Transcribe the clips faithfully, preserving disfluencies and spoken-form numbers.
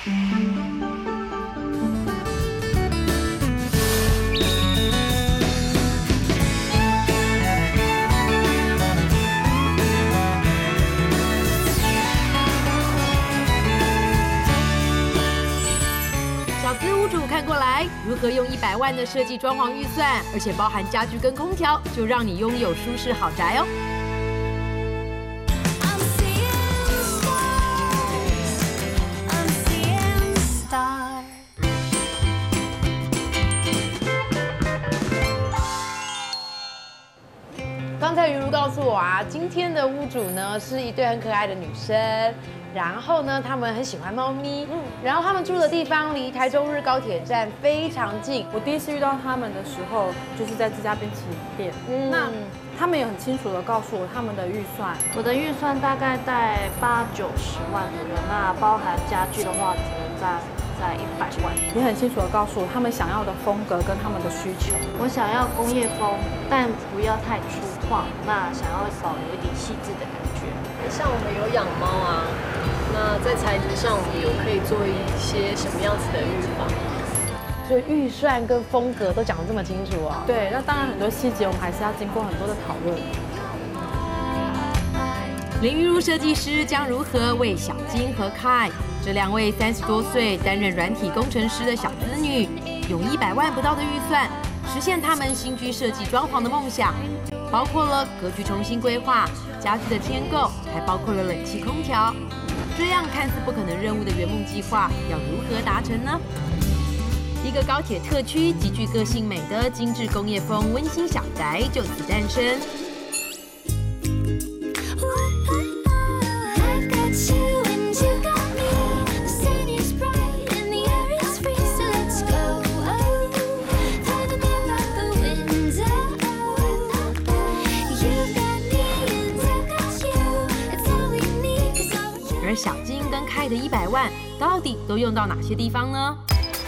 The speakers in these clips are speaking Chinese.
如何用一百万的设计装潢预算，而且包含家具跟空调，就让你拥有舒适豪宅哦。刚才于如告诉我啊，今天的屋主呢是一对很可爱的女生。然后呢，他们很喜欢猫咪，嗯，然后他们住的地方离台中日高铁站非常近。 我第一次遇到他们的时候，就是在这家冰淇淋店，嗯，那他们也很清楚的告诉我他们的预算， 我的预算大概在八九十万左右，那包含家具的话，只能在在一百万。 也很清楚的告诉我他们想要的风格跟他们的需求。 我想要工业风，但不要太粗犷，那想要保留一点细致的感觉。 像我们有养猫啊。那在材质上，我们有可以做一些什么样子的预防？ 所以预算跟风格都讲得这么清楚啊？ 对，那当然很多细节我们还是要经过很多的讨论。 林于如设计师将如何为小金和Kai这两位三十多岁担任软体工程师的小子女，用一百万不到的预算，实现他们新居设计装潢的梦想？包括了格局重新规划、家具的添购，还包括了冷气、空调。这样看似不可能任务的圆梦计划，要如何达成呢？一个高铁特区极具个性美的精致工业风温馨小宅就此诞生。而小金跟Kai的一百万到底都用到哪些地方呢？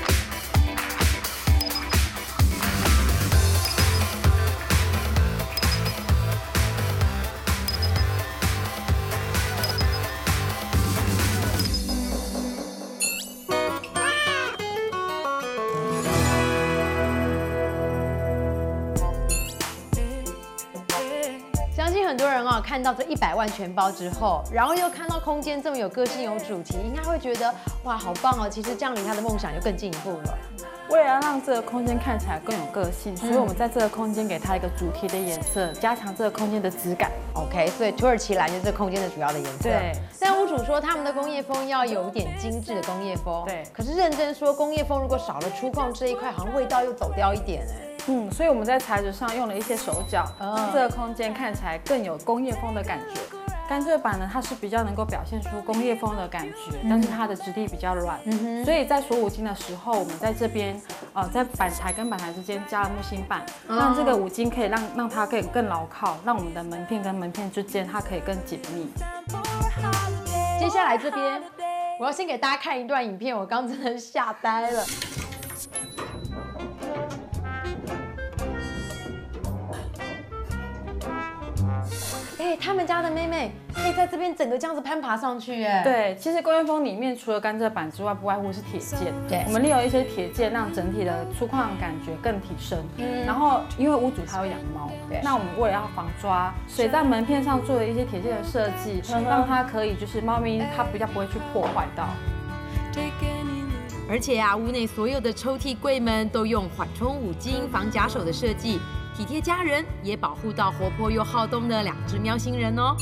相信很多人哦，看到这一百万全包之后，然后又看到空间这么有个性、有主题，应该会觉得哇，好棒哦！其实这样离他的梦想就更进一步了。 为了要让这个空间看起来更有个性，所以我们在这个空间给它一个主题的颜色，加强这个空间的质感。 OK， 所以土耳其蓝就是这空间的主要的颜色。 对。 但屋主说他们的工业风要有点精致的工业风。 对。 可是认真说，工业风如果少了粗犷这一块，好像味道又走掉一点哎。 嗯，所以我们在材质上用了一些手脚，让这个空间看起来更有工业风的感觉。甘蔗板呢，它是比较能够表现出工业风的感觉，嗯、但是它的质地比较软，嗯、所以在锁五金的时候，我们在这边呃在板材跟板材之间加了木芯板，哦、让这个五金可以让让它可以更牢靠，让我们的门片跟门片之间它可以更紧密。 接下来这边，我要先给大家看一段影片，我刚真的吓呆了。哎，他们家的妹妹可以在这边整个这样子攀爬上去，哎。 对，其实工业风里面除了甘蔗板之外，不外乎是铁件。 对， 我们利用一些铁件，让整体的粗犷感觉更提升。嗯，然后因为屋主他有养猫，对，那我们为了要防抓，所以在门片上做了一些铁件的设计，让它可以就是猫咪它比较不会去破坏到。 而且啊，屋内所有的抽屉柜门都用缓冲五金防夹手的设计。体贴家人，也保护到活泼又好动的两只喵星人哦。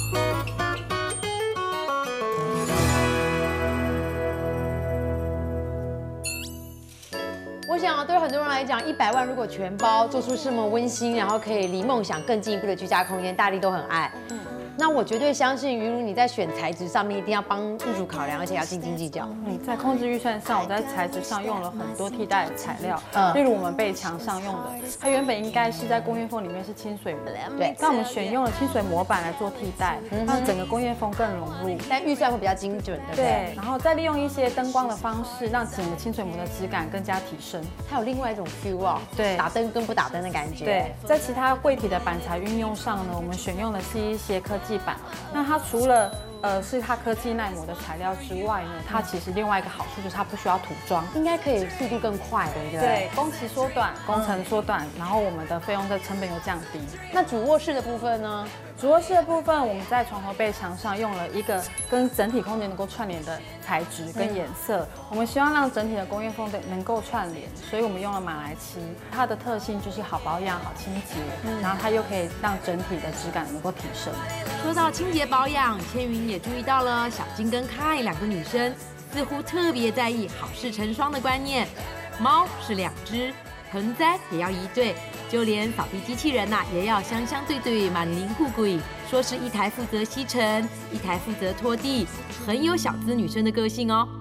我想啊，对很多人来讲，一百万如果全包，做出这么温馨，然后可以离梦想更进一步的居家空间，大家都很爱。嗯。那我绝对相信，于如你在选材质上面一定要帮屋主考量，而且要斤斤计较。 嗯，在控制预算上，我在材质上用了很多替代的材料，嗯，例如我们背墙上用的，它原本应该是在工业风里面是清水膜，对，但我们选用了清水模板来做替代，让整个工业风更融入， 但预算会比较精准，对不对？ 对，然后再利用一些灯光的方式，让整个清水膜的质感更加提升。 它有另外一种 feel 哦， 对， 打灯跟不打灯的感觉。 对，在其他柜体的板材运用上呢，我们选用的是一些科技板。那它除了呃是它科技耐磨的材料之外呢，它其实另外一个好处就是它不需要涂装， 应该可以速度更快，对不对？ 对，工期缩短，工程缩短，然后我们的费用的成本又降低。 那主卧室的部分呢？ 主卧室的部分，我们在床头背墙上用了一个跟整体空间能够串联的材质跟颜色，我们希望让整体的工业风的能够串联，所以我们用了马来漆，它的特性就是好保养、好清洁，嗯、然后它又可以让整体的质感能够提升。 说到清洁保养，千云也注意到了小金跟凯两个女生似乎特别在意好事成双的观念，猫是两只，盆栽也要一对，就连扫地机器人呐、啊、也要相相对对，满邻互贵。说是一台负责吸尘，一台负责拖地，很有小资女生的个性哦。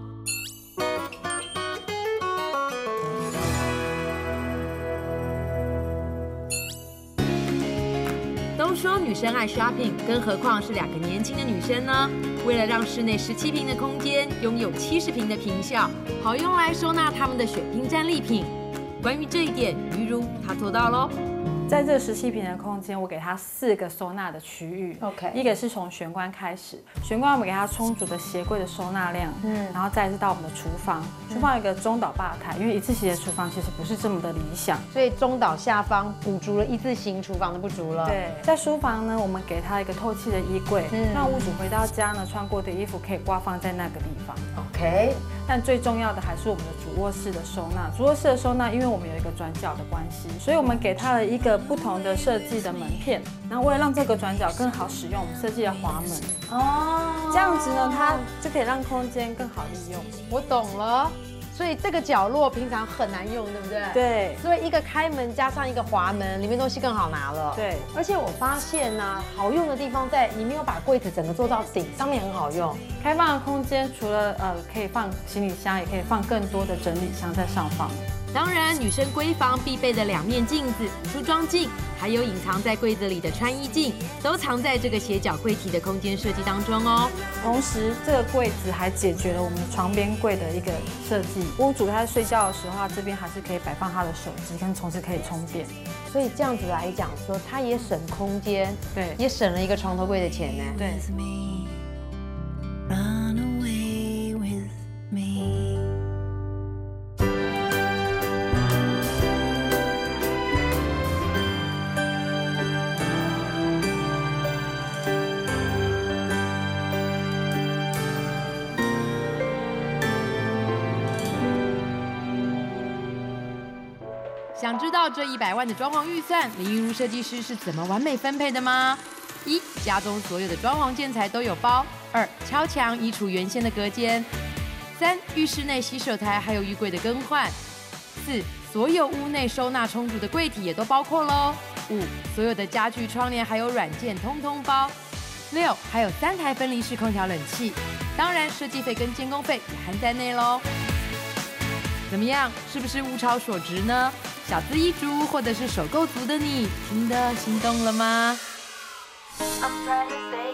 都说女生爱 shopping， 更何况是两个年轻的女生呢？为了让室内十七平的空间拥有七十平的坪效，好用来收纳她们的水晶战利品。关于这一点，于如她做到喽。 在这十七平的空间，我给它四个收纳的区域。 OK， 一个是从玄关开始，玄关我们给它充足的鞋柜的收纳量，嗯，然后再是到我们的厨房，厨房有一个中岛吧台，因为一字形的厨房其实不是这么的理想， 所以中岛下方补足了一字形厨房的不足了。 对，在书房呢，我们给它一个透气的衣柜，嗯、让屋主回到家呢，穿过的衣服可以挂放在那个地方。 OK， 但最重要的还是我们的主卧室的收纳。主卧室的收纳，因为我们有一个转角的关系，所以我们给它了一个不同的设计的门片，然后为了让这个转角更好使用，我们设计了滑门。哦，这样子呢，它就可以让空间更好利用。 我懂了。所以这个角落平常很难用，对不对？ 对。 所以一个开门加上一个滑门，里面东西更好拿了。 对。 而且我发现呢、啊，好用的地方在你没有把柜子整个做到顶，上面很好用。 开放的空间除了呃可以放行李箱，也可以放更多的整理箱在上方。 当然，女生闺房必备的两面镜子、梳妆镜，还有隐藏在柜子里的穿衣镜，都藏在这个斜角柜体的空间设计当中哦。 同时，这个柜子还解决了我们的床边柜的一个设计。屋主他在睡觉的时候，他这边还是可以摆放他的手机，跟同时可以充电。 所以这样子来讲说，它也省空间， 对， 也省了一个床头柜的钱呢。 对。 想知道这一百万的装潢预算，林玉如设计师是怎么完美分配的吗？一、家中所有的装潢建材都有包；二、敲墙移除原先的隔间；三、浴室内洗手台还有浴柜的更换；四、所有屋内收纳充足的柜体也都包括喽；五、所有的家具、窗帘还有软件通通包；六、还有三台分离式空调冷气。当然，设计费跟监工费也含在内喽。怎么样，是不是物超所值呢？小资一族或者是首购族的你，听得心动了吗？ I'm trying to say